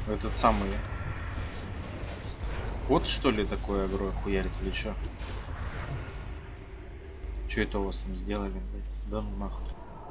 Этот самый... Вот что ли такое агро хуярит или чё? Чё это у вас там сделали, блядь? Да ну нахуй.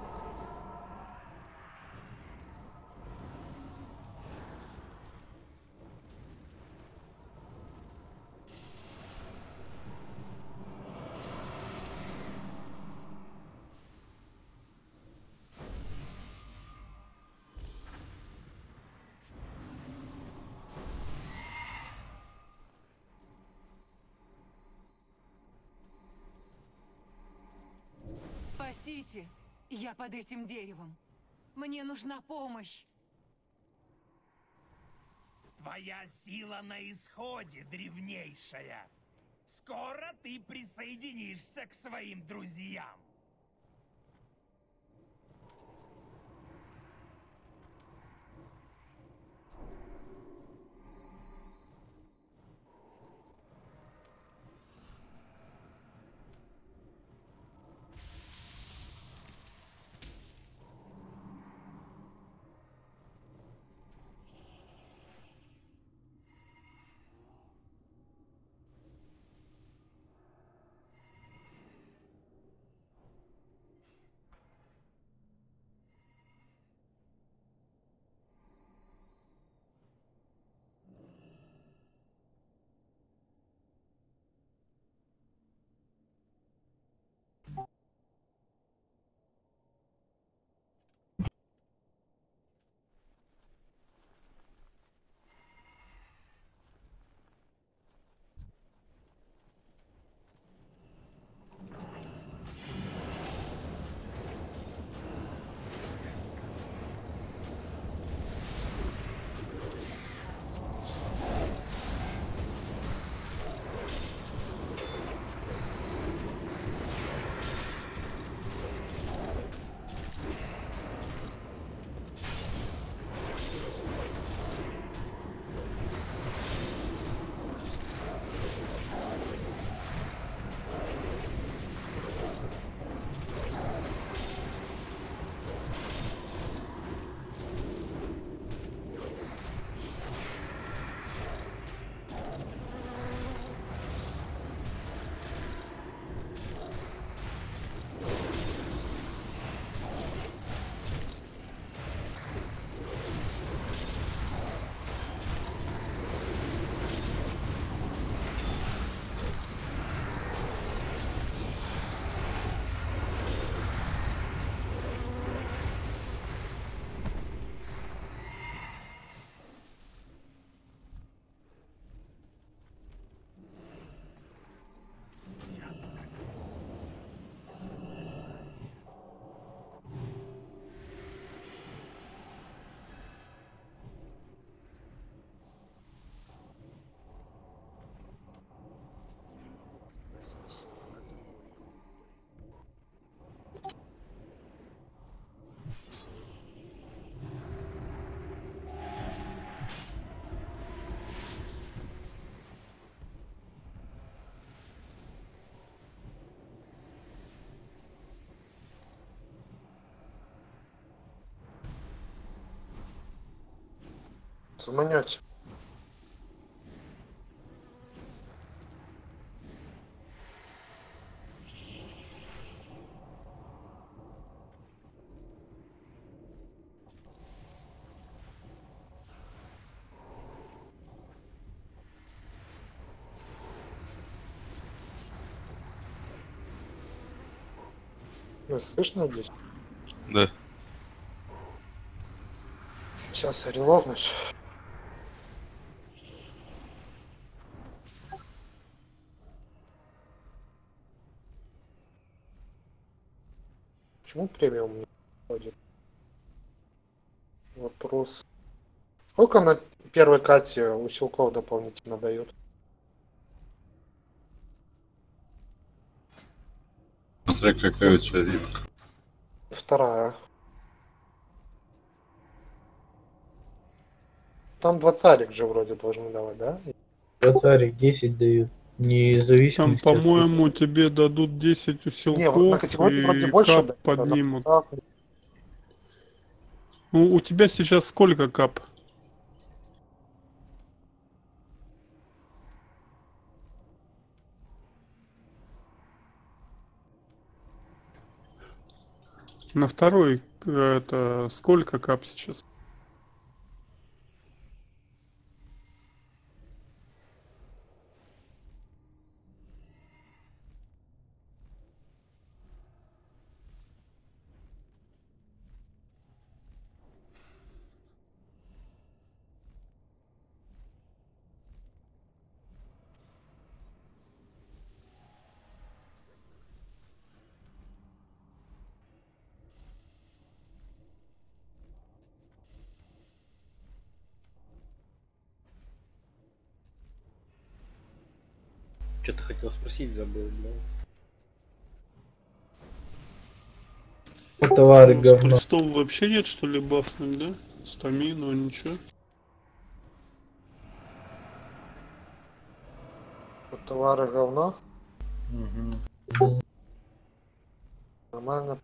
Спасите! Я под этим деревом. Мне нужна помощь. Твоя сила на исходе, древнейшая. Скоро ты присоединишься к своим друзьям. Заманете. Слышно здесь? Да. Сейчас я реловнусь. Почему премиум не входит? Вопрос. Сколько на первой кате усилков дополнительно дают? Смотря какая у тебя вилка. Вторая. Там 20 же вроде должны давать, да? Вратарик 10 дают. Не Там, зависимости от по-моему, тебе дадут 10 Не, вот на усилков категории вроде и больше кап дают, а на поднимут. пацак- Ну, у тебя сейчас сколько кап? На второй это сколько кап сейчас? Что ты хотел спросить, забыл, блядь. Товары С говно. крестов вообще нет, что ли, бафнуть, да? Стамину, ничего. Товары говно. Угу. Нормально.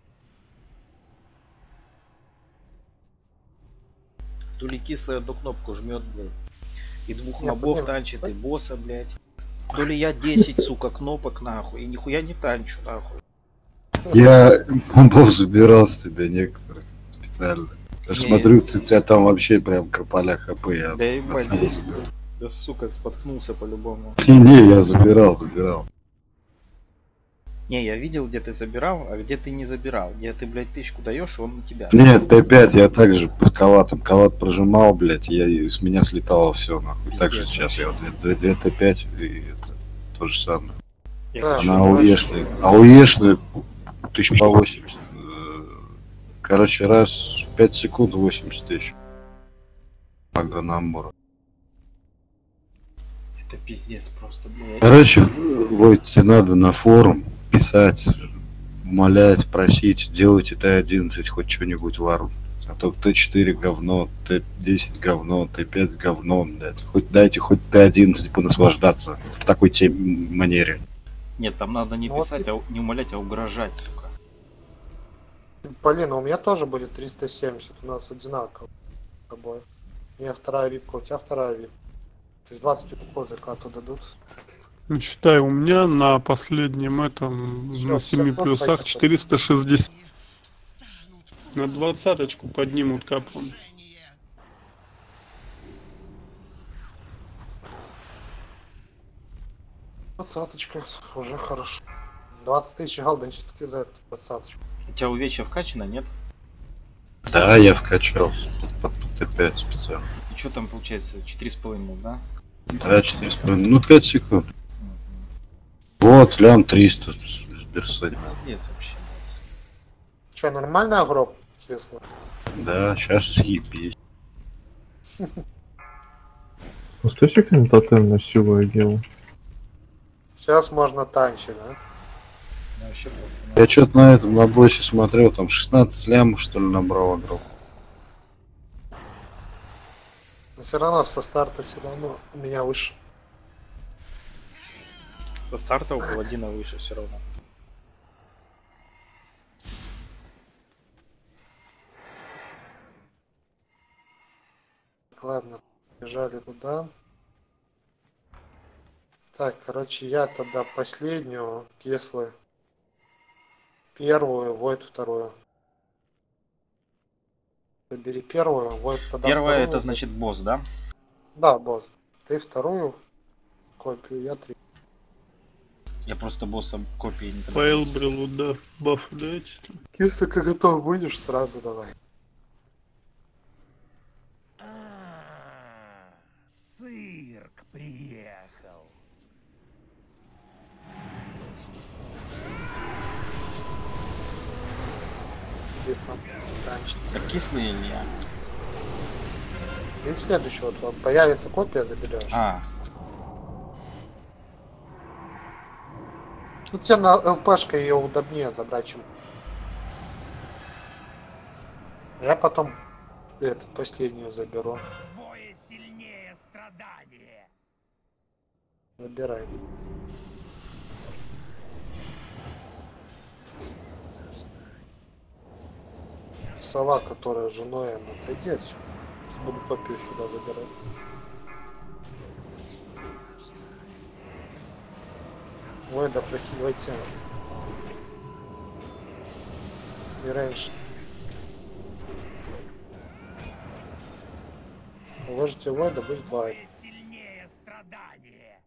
То ли кислая одну кнопку жмет, блядь. И двух Я мобов понял. танчит, и босса, блядь. То ли я 10, сука, кнопок, нахуй, и нихуя не танчу, нахуй. Я бомбов забирал с тебя некоторых специально. Я ж Не. смотрю, у тебя там вообще прям крополя хп. Я Да ебать, одного да, забирал. да, сука, споткнулся по-любому. Не, я забирал. Не, я видел, где ты забирал, а где ты не забирал. Где ты, блядь, тычку даешь, и он на тебя. Нет, Т5 я также под коватом. Коват прожимал, блядь, с меня слетало все, нахуй. Так же Пиздец, сейчас я вот 2 Т5 и это то же самое. Я Да, хочу, На ну, АУЕшные. АУЕшные 1080. Короче, раз в 5 секунд 80 тысяч. Ага, набора. это пиздец просто, блядь. Короче, Войт, тебе надо на форум писать, умолять, просить, делайте Т11 хоть что-нибудь вару. А то Т4 говно, Т10 говно, Т5 говно, блядь. Хоть дайте хоть Т11 понаслаждаться в такой манере. Нет, там надо не Ну вот писать, не умолять, а угрожать, сука. Полина, у меня тоже будет 370. У нас одинаково с тобой. У меня вторая випка, у тебя вторая випка. То есть 20 пипков закату дадут. Ну, считай, у меня на последнем этом, Всё, на 7 готов, плюсах поехали. 460. На 20-очку поднимут капом. Двадцаточка, уже хорошо. 20 тысяч голден все-таки за эту двадцаточку. У тебя увечья вкачано, нет? Да, я вкачал под Т5 специально. И что там получается? 4,5, да? Да, 4,5. Ну, 5 секунд. Вот, лям 300 с берсой. Пиздец вообще, блядь. Че, нормальный агроп, если? Да, сейчас съебись. Поставьте кто-нибудь тотем на силу делал. Сейчас можно танчить, да? Ну, вообще плохо. Я что-то на этом на боссе смотрел, там 16 лямов что ли набрал игрок. Но все равно со старта все равно у меня выше. Со старта у паладина выше все равно. Ладно, бежали туда. Так, короче, я тогда последнюю, Кеслы первую, Войд вторую. Забери первую, Войд тогда Первое вторую. это значит босс, да? Да, босс. Ты вторую копию, я три. Я просто боссом копии не По подаю. Элбрилу, да, бафы даете там. Если как готов будешь, сразу давай. Цирк приехал. Кисло. Танчик. Так кислый или я? Ты следующего, вот появится копия, заберешь. А, Ну тебе на ЛПшка ее удобнее забрать, чем. Я потом этот последнюю заберу. Двое сильнее страдания. Забирай. Сова, которая женой, она отойди отсюда. Буду копию сюда забирать. Ой, да прохи войти. И рейндж. Уложите Войда, будет 2. Какое сильнее страдание.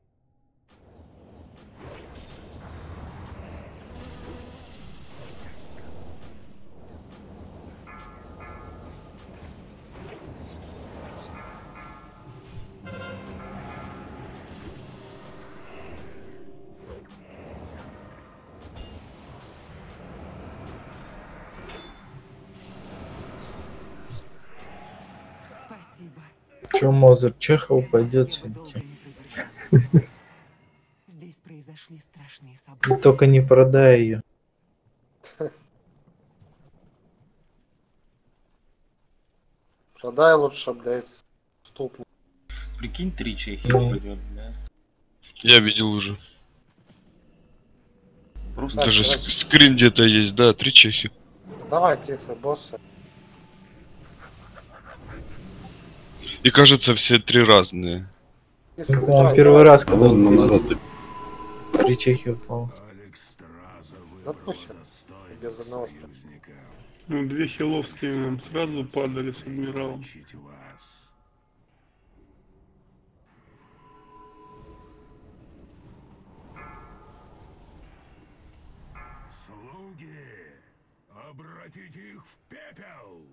Спасибо. Че, Мозер, Чехов пойдет Я бы долго все-таки. не продержалась. Здесь произошли страшные события. Только не продай ее. Продай лучше, блядь, ступни. Прикинь, 3 чехи Ну. пойдет, бля. Я видел уже. Просто Так, Даже короче. скрин где-то есть, да, 3 чехи. Давайте, если боссы. И кажется, все 3 разные. Если Ну, забирай, первый раз, А когда вон на народ. 3 чехи упал. да похер. Без одного спрятал. Ну, 2 хиловские нам сразу падали с адмиралом. Слуги, обратите их в пепел.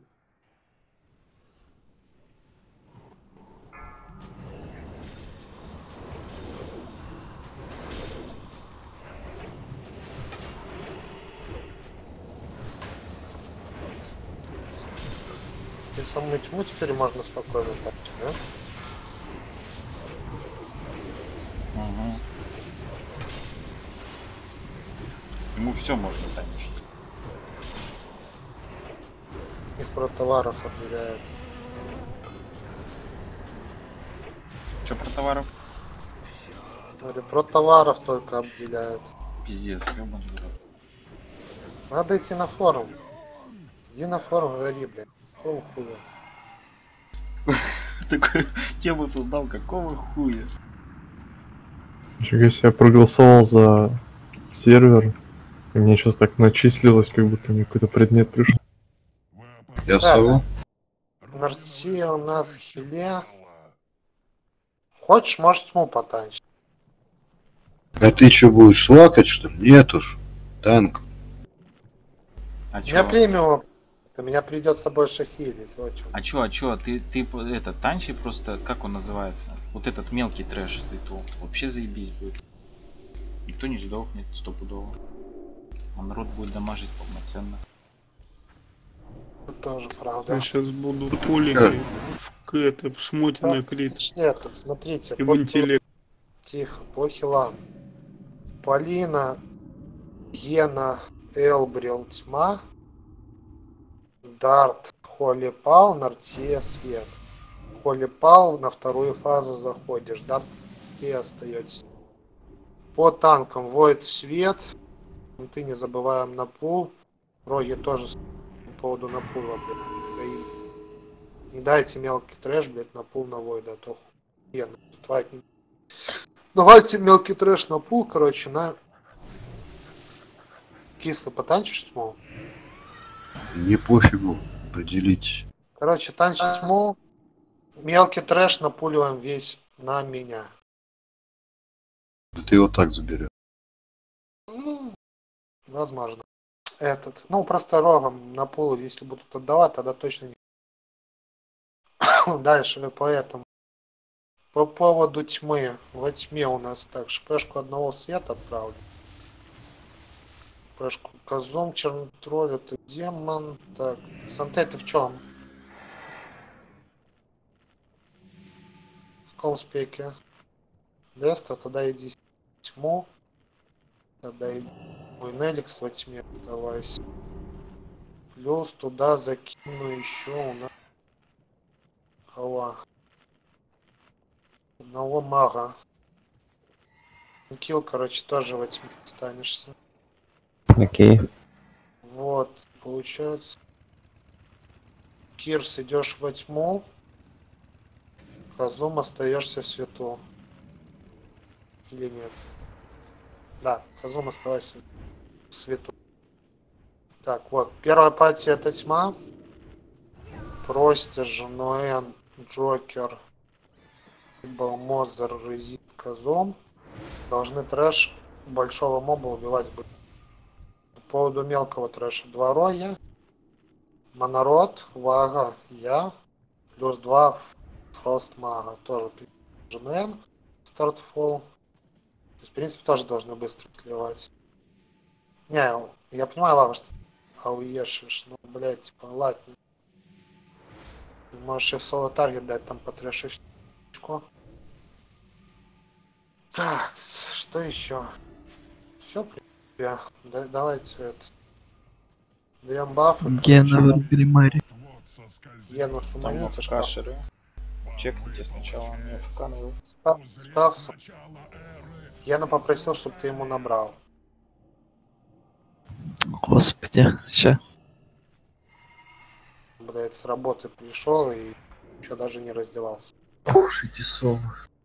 И саму тьму теперь можно спокойно тапать, да? Угу. Ему все можно танчить. Их про товаров объявляют. Че про товаров? Говорю, про товаров только обделяют. Пиздец, ёбаный в рот. Надо идти на форум. Иди на форум, говори, блядь. Какого хуя? Такую тему создал, какого хуя? Нифига себе, я проголосовал за сервер, и мне сейчас так начислилось, как будто мне какой-то предмет пришел. Я Да, сову. Нарти у нас хиле. Хочешь, можешь тьму потанчить. А ты что, будешь свакать, что ли? Нет уж. Танк. А У меня чё? премиум. Меня придется больше хилить. Вот чё. А чё? Ты это, танчи просто, как он называется? Вот этот мелкий трэш свету. Вообще заебись будет. Никто не сдохнет стопудово. А народ будет дамажить полноценно. Это тоже правда. Я сейчас буду пулики в шмоте на крит Нет, смотрите, и в интеллект. тихо, по хилам. Полина, Гена, Элбрил, тьма. Дарт, Холли Пал, Нартия, свет. Холли Пал, на вторую фазу заходишь. Дарт и остаетесь. По танкам Войд, свет. Ты не забываем на пул. Роги тоже по поводу на пула, блядь. И не дайте мелкий трэш, блядь, на пул на Войда, а то хуйня. Давайте мелкий трэш на пул, короче, на... Кисло потанчишь тьму? Не пофигу. Поделитесь. Короче, танчить тьму. Мелкий трэш напуливаем весь на меня. Да ты его так заберешь. Ну, возможно. Этот. Ну, просто рогом на пул, если будут отдавать, тогда точно не. Дальше, поэтому. По поводу тьмы. Во тьме у нас так, шпешку одного света отправлю. Шпешку Казум, Чернотроль, это демон. Так, Санте, ты в чем? В каком спеке? Дестро, тогда иди тьму. Тогда иди. Ой, Неликс во тьме, давайся. Плюс туда закину еще у нас. Кого? Одного мага. Килл, короче, тоже во тьме останешься. Окей. Вот, получается. Кирс, идешь во тьму. Казум, остаешься в свету. Или нет? Да, Казум, оставайся в свету. Так, вот, первая партия это тьма. Простиж, Ноэн, Джокер, Мозер, Резит, Казом. Должны трэш большого моба убивать быстро. По поводу мелкого трэша 2 роя. Монород, Вага, я. Плюс 2 Фрост Мага. Тоже Ноэн, Стартфол. То есть, в принципе, тоже должны быстро сливать. Не, я понимаю, Вага, что ауешишь, но, блядь, типа, ладно. Ты можешь и в соло таргет дать там по трэшечку. Так, что еще? Все, давайте это. Даем бафы. Гена в Гримаре. Гену Там суманите, АФКшеры. Чекните сначала, не АФК навел. ставься. Гена попросил, чтобы ты ему набрал. Господи, ща. Блять, с работы пришел и еще даже не раздевался. Кушайте совы.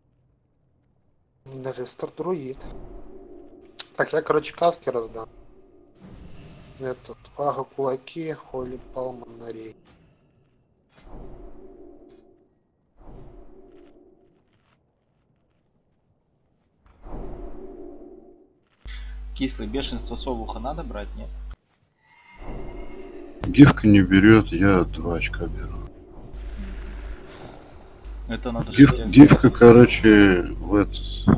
Рестор друид. Так, я, короче, каски раздам. Этот, Вага, кулаки, Холи, Палман, Нарей. Кислый бешенство совуха надо брать, нет? Гифка не берет, я 2 очка беру. Это надо Гифка, короче, в этот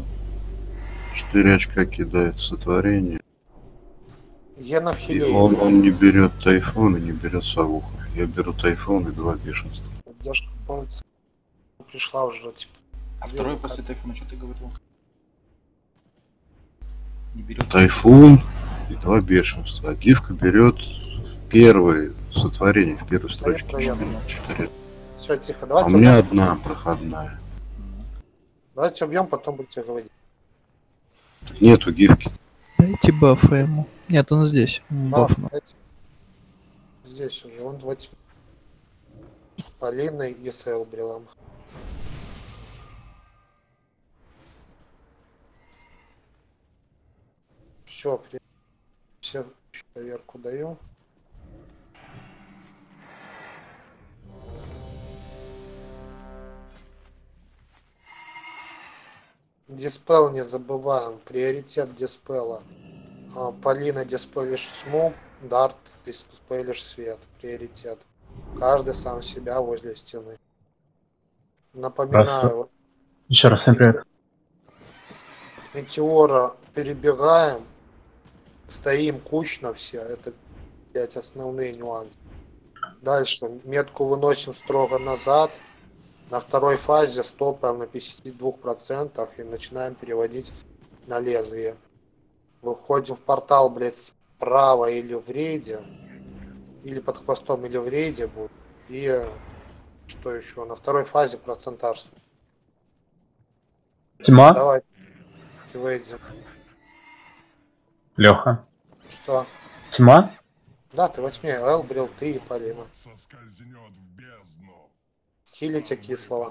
4 очка кидает сотворение. Гена в И хиле. он не берет тайфун и не берет совуху. Я беру тайфун и 2 бешенства. Поддержка полностью пришла уже, типа. А второй после тайфуна, что ты говорил? Не берет. Тайфун и 2 бешенства. А гифка берет первое сотворение в первой строчке. 4. Все, тихо, А давайте. у меня одна проходная. Давайте убьем, потом будете говорить. Нету гифки. Дайте бафа ему. Нет, он здесь. Бафну. Здесь уже, он вот с Полиной и с Элбрилом. Все, все проверку даю. Диспел не забываем, приоритет диспела. Полина диспелишь тьму, Дарт диспелишь свет, приоритет. Каждый сам себя возле стены. Напоминаю. Еще раз всем привет. Метеора перебегаем, стоим кучно все, это 5 основные нюансы. Дальше метку выносим строго назад. На второй фазе стопаем на 52% и начинаем переводить на лезвие. Выходим в портал, блять, справа или в рейде. Или под хвостом, или в рейде будет. И что еще? На второй фазе процентаж. Тьма? Давай. Выйдем. Леха. Что? Тьма? Да, ты во тьме. Элбрил, ты и Полина. Хилите кислого.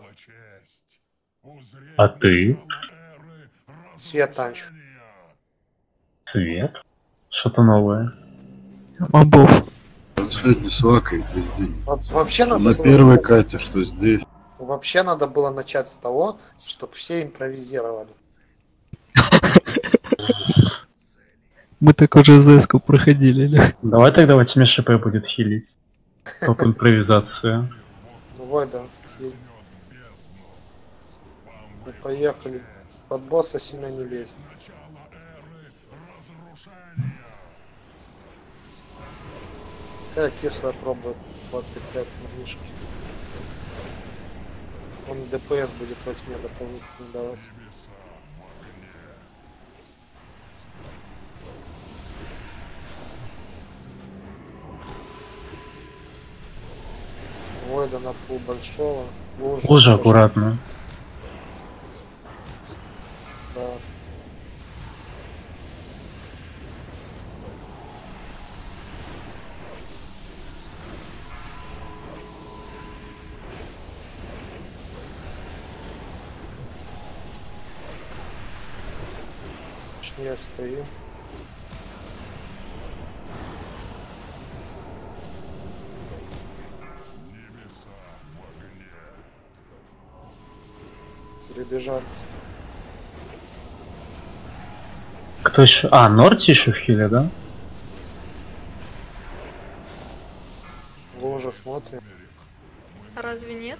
А ты? Свет танчу. Свет? Что-то новое. Мобов. Он сегодня свакает весь день. Вообще надо На было... первой кате, что здесь. Вообще надо было начать с того, чтобы все импровизировали. Мы так уже ЗС-ку проходили, да? Давай тогда во тьме ШП будет хилить. Топ импровизация. Ну вот, да. Мы поехали. Под босса сильно не лезь. Пускай кислая пробует подпихать на мишки. Он ДПС будет во тьме дополнительно давать. Войда на пул большого. Уже аккуратно. Да. Я стою. Прибежали. Кто еще? А, Норти еще в хиле, да? Лужу смотрим. А разве нет?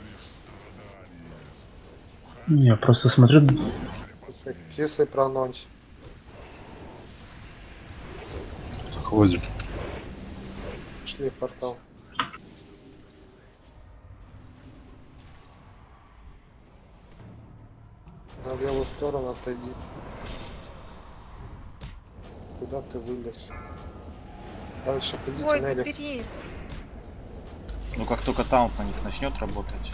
Я просто смотрю. Кислый прононс. Ходим. Шли в портал. На левую сторону отойди. Куда ты вылез? Дальше отойдите Ой, на электро. забери. Ну как только таунт на них начнет работать.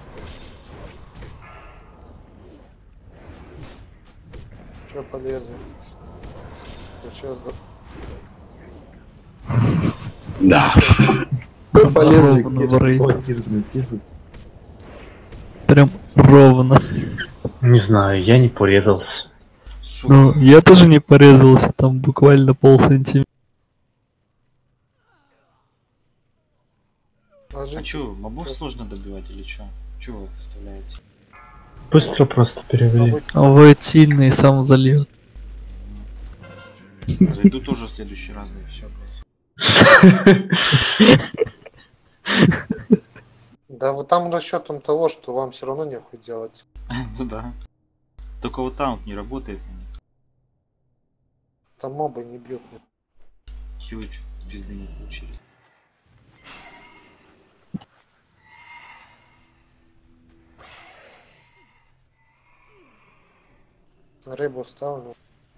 Че полезно? Сейчас Да. Прям ровно. Не знаю, я не порезался. Ну, я тоже не порезался, там буквально полсантиметра. А чё, мобов сложно добивать или чё? Чё вы представляете? Быстро просто перевели. А Войд сильный, сам зальет. Зайду тоже в следующий раз, да и всё, блядь. Да, вот там расчетом того, что вам все равно нехуй делать. Ну да. Только вот таунт не работает. Там мобы не бьют. Хилы чё пизды не получили. Рыбу ставлю.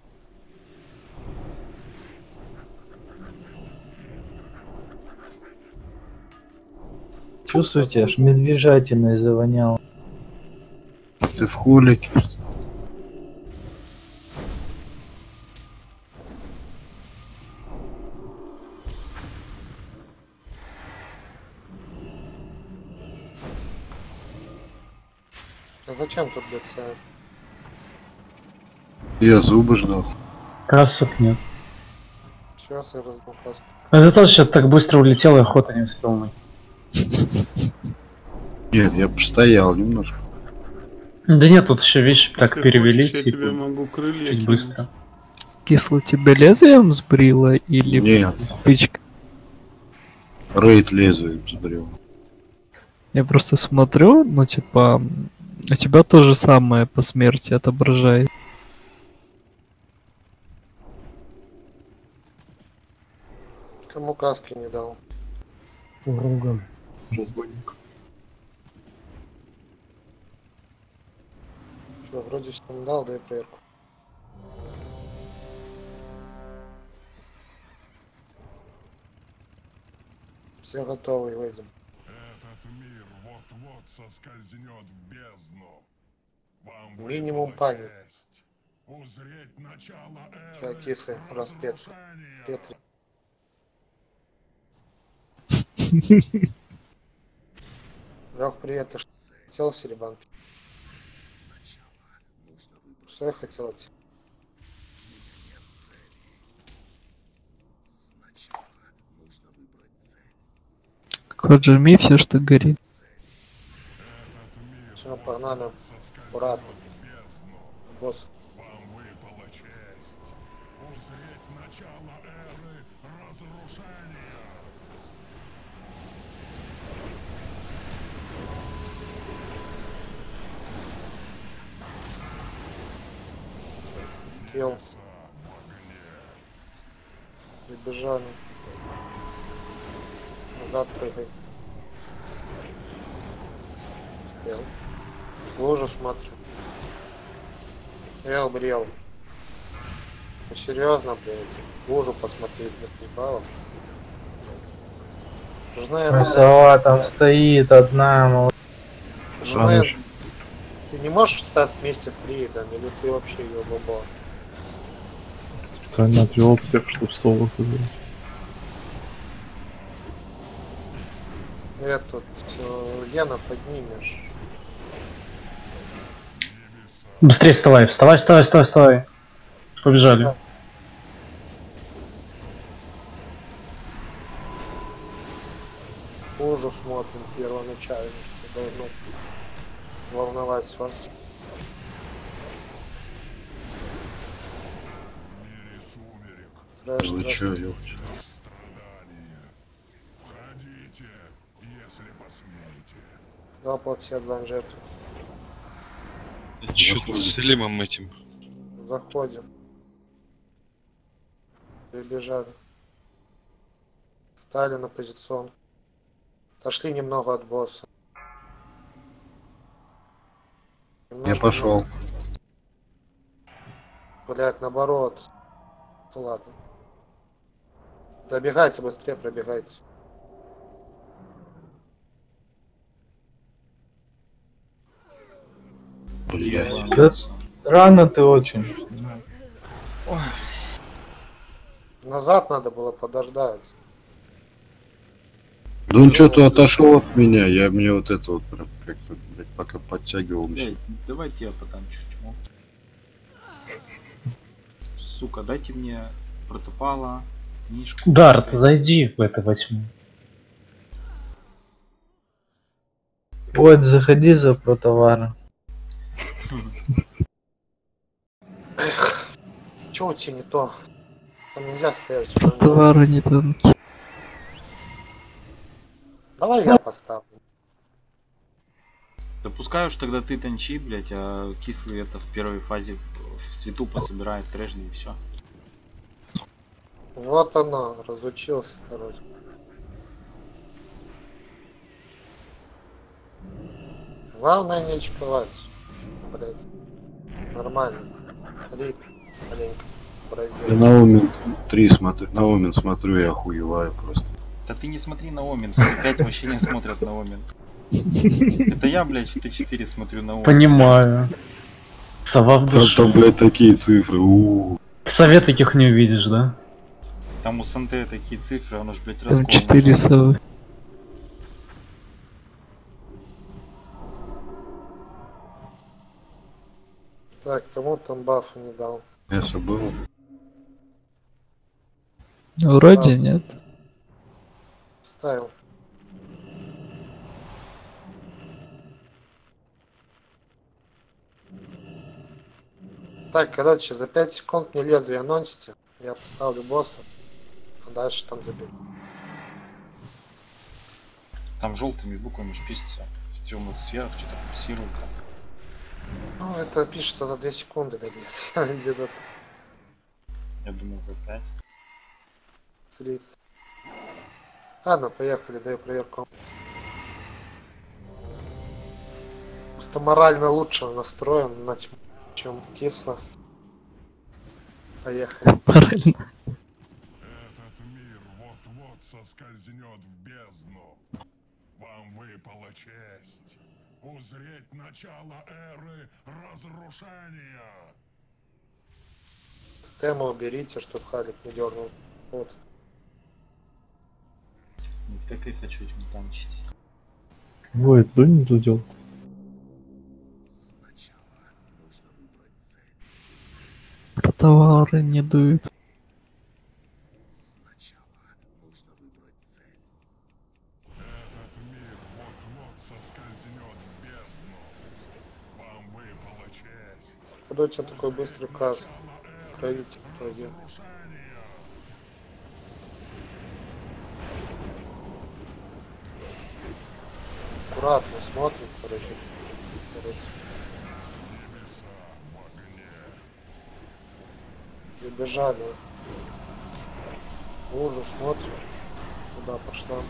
Чувствуете, аж медвежатиной завонял. Ты в хулике. А зачем тут ДЦ? Я зубы ждал. Красок нет. Сейчас я разбил касту. Это тоже сейчас так быстро улетел, и охота не успел мыть. Нет, я постоял немножко. Да нет, тут еще вещи так Если перевели, хочешь, я типа, тебе могу крылья чуть кинуть. быстро. Кисло тебя лезвием сбрила или Нет. пычка? Рейд лезвием сбрил. Я просто смотрю, ну типа, у тебя то же самое по смерти отображает. Кому каски не дал? Руган. Разбойник. Что, вроде всем дал, дай проверку. Все готовы, выйдем. Этот мир вот-вот соскользнет в бездну. Вам Минимум пани. честь узреть начало Сейчас кисы распет. Петри. Лёх, привет, ты хотел серебан? Что я хотел от тебя? Кот жми все, что горит. Все, погнали. Аккуратно. Босс. узреть начало эры разрушения. Килл. Прибежали. Назад прыгай. Успел. Ложу смотрю. Брел. Ну, серьезно, блядь. Ложу посмотреть на баллов. Сова там стоит одна, мол. Ты не можешь встать вместе с рейдом, или ты вообще ее баба? Специально отвел всех, чтобы соло убить. Этот, Яна поднимешь. Быстрее вставай, вставай. Побежали. Позже смотрим первоначально, что должно волновать вас. Трэш, Вы трэш. чё, ёпта? Входите, если посмеете. Два платья отдаем жертву. Чё тут с Элимом этим? Заходим. Прибежали. Стали на позицион. Отошли немного от босса. Я Немножко пошел. Блять, наоборот. Ладно. Добегайте быстрее, пробегайте. Блядь. Да рано ты очень. Ой, Назад надо было подождать. Да он что-то отошел от меня. Мне вот это вот прям как-то, блядь, пока подтягивал. блядь, давайте я потанчу тьму. Сука, дайте мне протопала, книжку. Дарт, зайди в это во тьму. Вот, заходи за протоваром. Чё у тебя не то? Там нельзя стоять. Про товары не танки. Давай я поставлю. Допускаю, что тогда ты танчи, блять, а кислый это в первой фазе в свету пособирает трэшли и все. Вот оно, разучился, короче. Главное не очковать. Блять. Нормально. Рит, маленько. Я Бразилия. на Омен 3 смотрю, на Омен смотрю и охуеваю просто. Да ты не смотри на Омен, все опять вообще не смотрят на Омен. Это я, блять, в Т4 смотрю на Омен. Понимаю. Сова в душе. Там, блядь, такие цифры. В совет таких не увидишь, да? Там у Санте такие цифры, он уж, блять, Там раскол. 4 совы. Так, кому там бафа не дал? Мясо было. Вроде нет. Ставил. Так, короче, за 5 секунд мне лезвие анонсите. Я поставлю босса. А дальше там заберу. Там желтыми буквами ж пишется. В темных сферах что-то пульсирует. Ну, это пишется за 2 секунды до лезвия. Или за Я думал за 5. 30. Ладно, поехали, даю проверку. Просто морально лучше настроен на тьму, чем кисло. Поехали. Правильно. Этот мир вот-вот соскользнет в бездну. Вам выпала честь узреть начало эры разрушения. Тему уберите, чтоб Халик не дернул. Вот. Вот как я хочу этим танчить. Воет, дунь дудел. Про товары не дуют. Этот мир вот-вот соскользнет в бездну. Вам выпала честь. Куда у тебя такой быстрый каст? Правитель твой. Аккуратно смотрим, короче. Прибежали. Лужу смотрим. Куда пошла.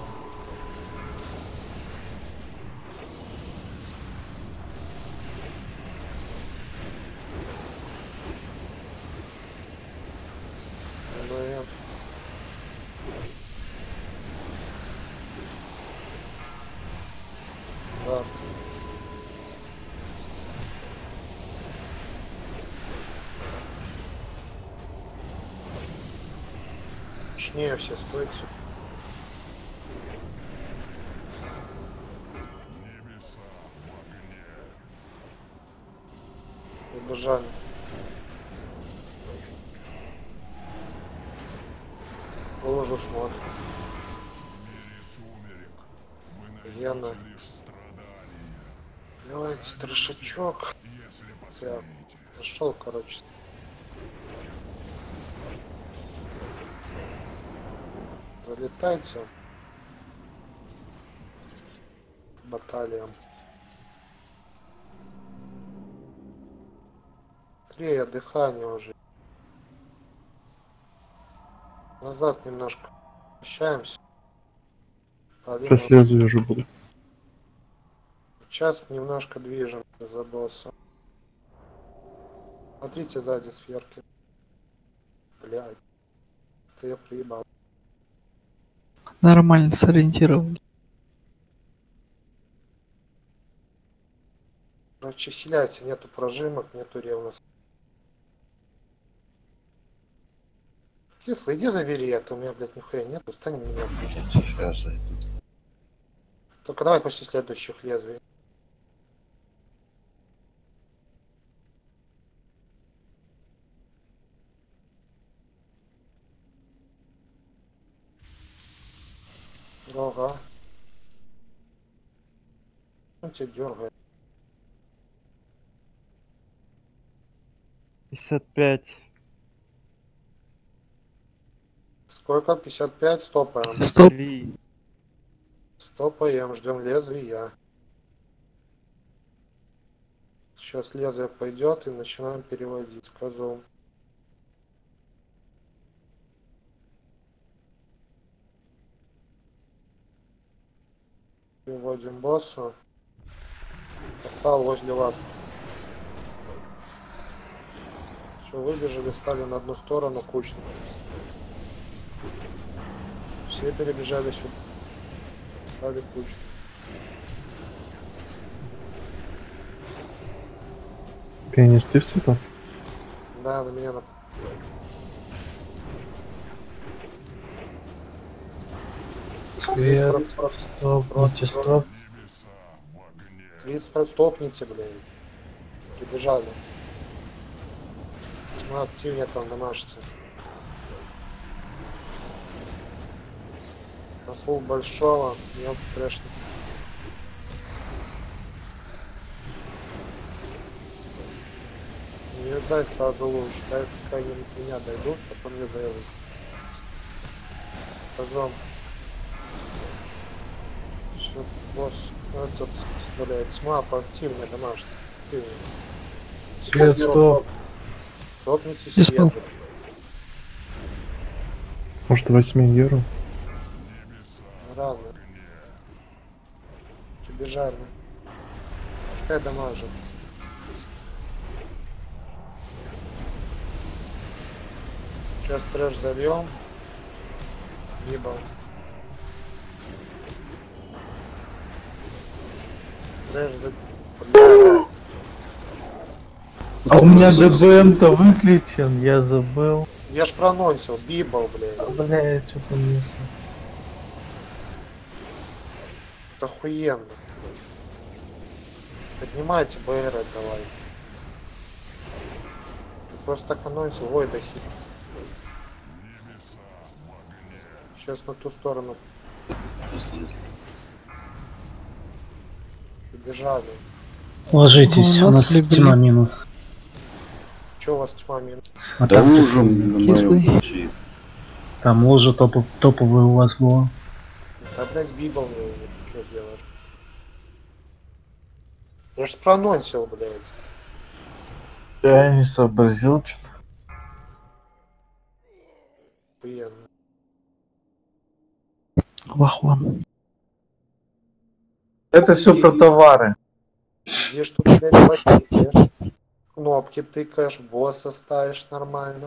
МН. Да. Точнее все стойте. Небеса в огне. Убежали. Лужу смотрим. В мире сумерек вы Гена. найдете лишь страдания. Давайте трешачок. Если Я посмеете. нашел, короче. Залетайте. Баталиям. 3 дыхания уже. Назад немножко смещаемся. Сейчас лезвие уже буду. Сейчас немножко движем за боссом. Смотрите сзади сверху. Блядь. Это я приебал. Нормально сориентировали. Короче, хиляйте, нету прожимок, нету ревности. Кислый, иди забери это, у меня, блядь, нихуя нету, стань у меня. Сейчас зайду. Только давай после следующих лезвий. Рога. Он тебя дергает. 55. Сколько? 55? Стопаем. Стоп. Стопаем, ждем лезвия. Сейчас лезвие пойдет и начинаем переводить козом. Переводим босса. Портал возле вас. Все, выбежали, стали на одну сторону кучно. Все перебежали сюда. Стали кучно. Пианист, ты все там? Да, на меня напал. Свет, стоп, антистоп. 30 стопните, блядь. Прибежали. Тьма активнее там домашься. На фул большого, мелкий трэшник. Не юзай сразу луч, дай пускай они на меня дойдут, потом юзай луч. Позом. Что, босс, этот, блядь, тьма поактивнее домашняя. Активнее. Свет, стоп. Стопните Не свет. Может 8 евро? Рано. Прибежали. Пускай дамажит. Сейчас трэш зальем. Ебал. Трэш за... А у меня ДБМ-то выключен, я забыл. Я ж проносил, бибал, блядь. Бля, что-то не знаю. Это охуенно. Поднимайте БР, давайте. Просто так анонсил, ой, да хит. Сейчас на ту сторону. Побежали. Ложитесь, у нас тьма минус. Че у вас тьма минус? А Да там ужин на моем пути. Там ложа топовая у вас была. Да, блядь, бибал не что делаешь? Я ж проносил, блядь. Я не сообразил что-то. Охуенно. Вахон. Это все про товары. Где ж тут, блядь, пакетишь? Кнопки тыкаешь, босса ставишь нормально.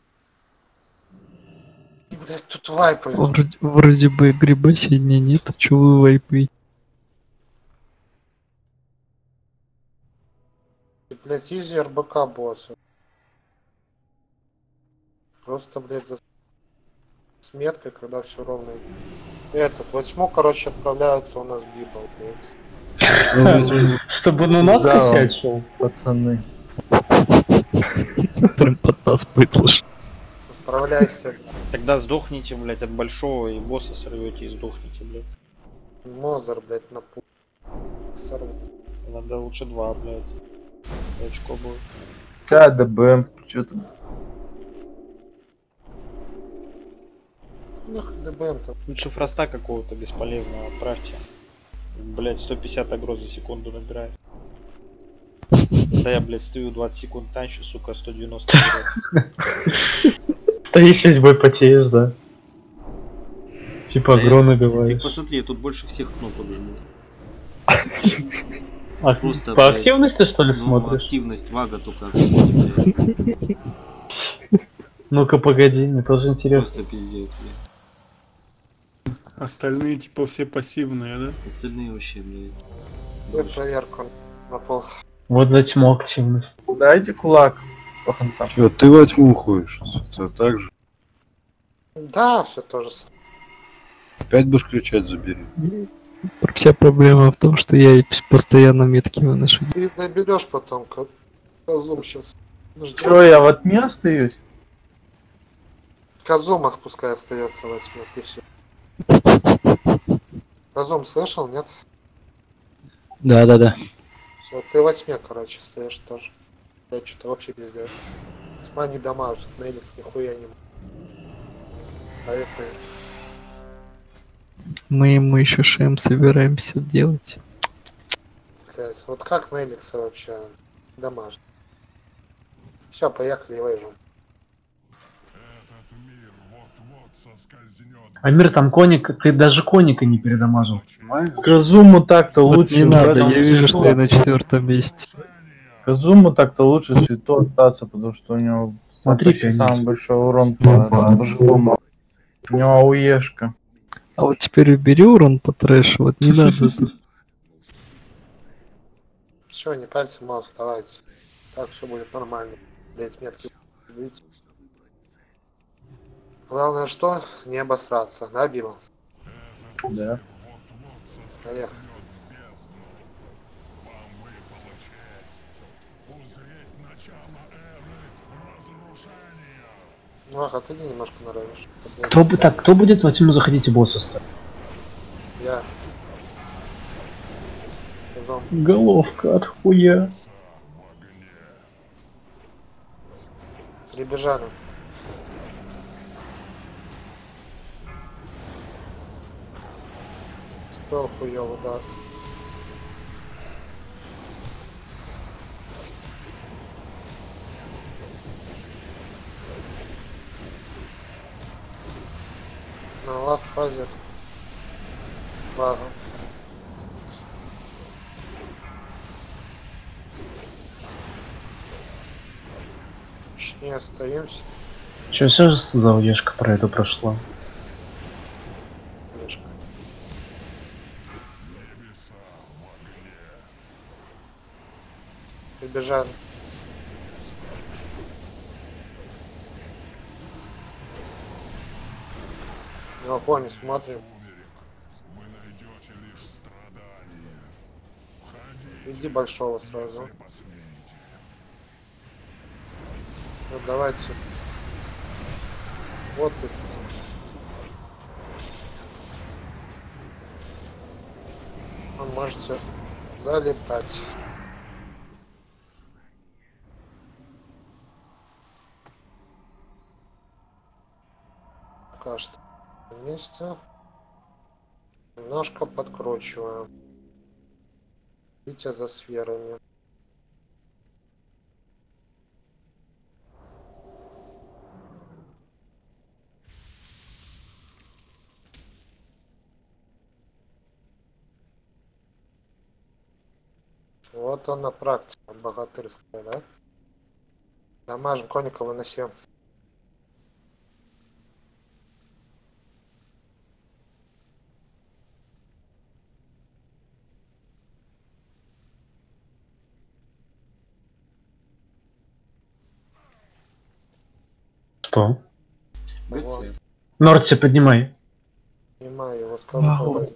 И, блядь, тут вайпают. Вроде бы гриба сегодня нет, а чё вы вайпы? Блядь, изи РБК босса. Просто, блядь, за с меткой, когда все ровно. Этот, восьму, короче, отправляется у нас бибал, блядь. Чтобы на нас Да, косячил. пацаны. Прям под нас пытлышь. Отправляйся. Тогда сдохните, блядь, от большого и босса сорвете и сдохните, блядь. Мозер, блядь, на пу... Сорву. Надо лучше 2, блядь. Очко будет. ДБМ, что-то. Нахуй ДБМ-то. Лучше фроста какого-то бесполезного отправьте. Блять, 150 агро за секунду набирает. Да я, блядь, стою 20 секунд танчу, сука, 190 берет. Стоишь весь бой потеешь, да? Типа агро Ты набиваешь. посмотри, тут больше всех кнопок жму. А Просто, по блядь, активности, что ли, ну, смотришь? активность вага только отходит, блядь. Ну-ка, погоди, мне тоже интересно. Просто пиздец, блядь. Остальные типа все пассивные, да? Остальные вообще, блядь. Я проверку на пол. Вот за тьму активность. Дайте кулак по хантам. Чё, ты во тьму уходишь? Все так же. Да, все то же самое. Опять будешь кричать, забери. Вся проблема в том, что я постоянно метки выношу. Ты доберешь потом, Казум сейчас. Чё, я в тьме остаюсь? Казумах пускай остается во тьме, ты все. Казум слышал, нет? Да. Вот ты во тьме, короче, стоишь тоже. Я что-то вообще не знаю. Тьма не дамажит, Неликс нихуя не может. А я поверю. Мы ему еще шем собираемся делать. Блять, вот как Неликса вообще дамажит? Все, поехали, вейжу. Амир, там коник, ты даже коника не передамажил, понимаешь? Казуму так-то Вот лучше. не надо, в я этом вижу, цвету. что я на 4 месте. Казуму так-то лучше в цвету остаться, потому что у него Смотри, почти пианист. самый большой урон по живому. У него ауешка. А вот теперь убери урон по трэшу, вот не надо тут. Все, не пальцы мозг, давайте. Так все будет нормально. Блять, метки будете. Главное что? Не обосраться, да, Бима? Да. Поехали. Ну, ах, отойди немножко наравишь. Кто будет во тьму заходить и босса ставить? Я. Казум. Головка от хуя. Прибежали. Спел хуёво, да. На ласт фазе. Ладно. Не остаемся. Че, все же за уешка про это прошла? Прибежали. На балконе смотрим. Иди большого сразу. Вот давайте. Вот ты. Вы можете залетать. Пока что вместе. Немножко подкручиваем. Идите за сферами. Вот она практика богатырская, да? Дамажим, коника выносим. Что? Вот. Норти, поднимай. Снимаю его, скажу. Вау.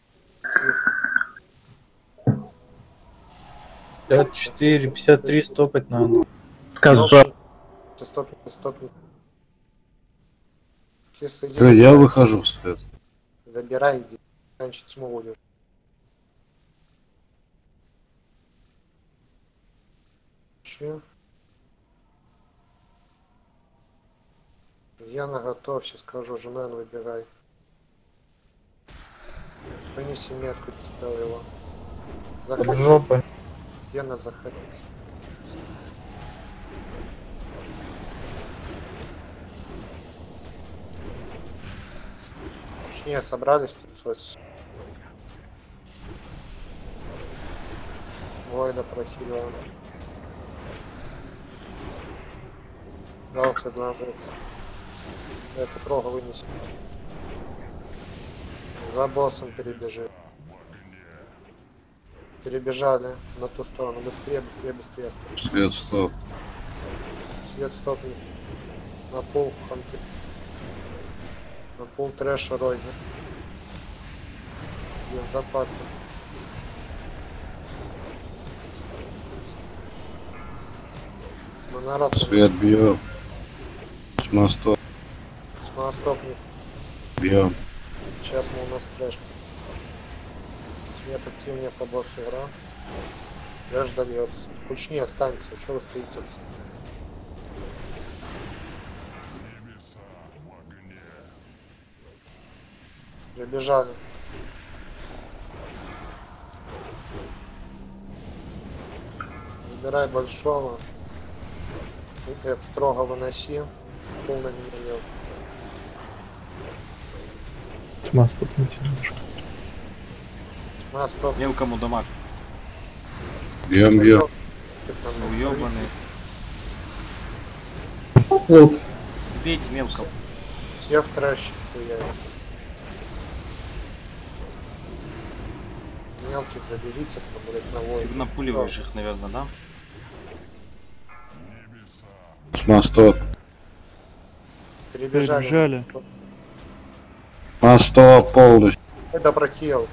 54, 53 стопать надо. Скажу. Стопни, стопни. Если Всё, я выхожу в свет. забирай, иди. Раньше тьму будешь. Че? Гена готов, сейчас скажу, жена, выбирай. Вынеси метку, поставил его. Под жопой. Гена, заходи. Точнее, собрались тут вот. Война просила. Да, вот это будет. Это трога вынесет. За боссом перебежи. Перебежали на ту сторону. Быстрее, быстрее, быстрее. Свет, стоп. Свет стопни. На пол ханты. На пол трэша Ройна. Звездопад. Монород. Свет бьем. Тьма, стоп. Тьма, стопни. Бьем. Сейчас мы у нас трэш. Свет активнее по боссу игра. Трэш дольется. Кучнее останется. Что вы стоите? Прибежали. Выбирай большого. Это строго выноси. Пол на меня мелкий. Тьма, стопните немножко. Тьма, стоп. Мелкому дамаг. Бьем, бьем. Уёбаный. Вот. Бейте мелкого. Я в трэш хуярю. Мелких заберите, там, блядь, на войну. Ты напуливаешь их, наверное, да? Тьма, стоп. Перебежали. Тьма, стоп, полностью. Это прохил.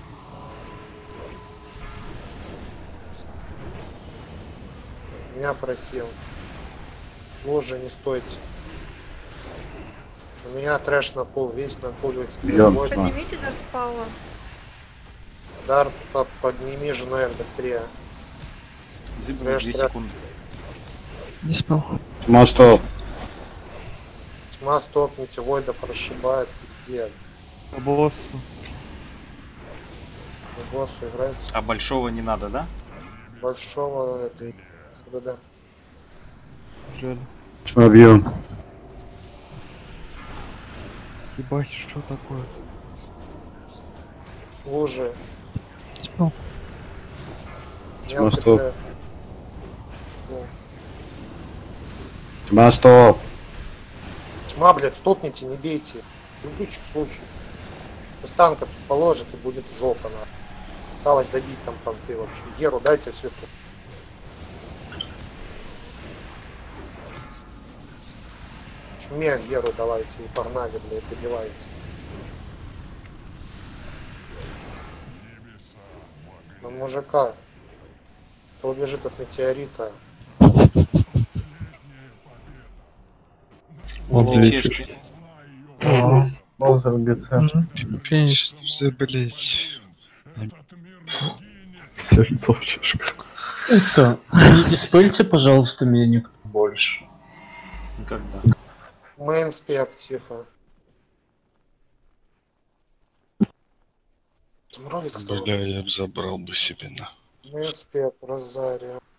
Меня прохил. Лужи не стойте. У меня трэш на пол, весь на пол. Поднимите Дарт Пауэр. Дарта подними жену быстрее. Зыбнул 2 секунды. Не спал. Тьма, стоп. Тьма, стопните, Войда прошибает, пиздец. По боссу. По боссу играть. А большого не надо, да? Большого это... Да-да. Жаль. Тьма, бьем. Ебать, что такое? Лужи. Спал. Тьма, стоп. Тьма, стоп. Тьма, блядь, стопните, не бейте. В любых случаях. С танка тут положит и будет жопа на. Осталось добить там понты вообще. Геру дайте все тут. Чуме Геру давайте и погнали, блядь, добивайте. На мужика. Кто убежит от метеорита. Чешки. Бозер ГЦ. Конечно, блять. Все лицо в чашках. Это, не спыльте, пожалуйста, меня никто больше. Никогда. Мейнспек, тихо. Смровит кто? Бля, я бы забрал бы себе на. Мейнспек, Розария.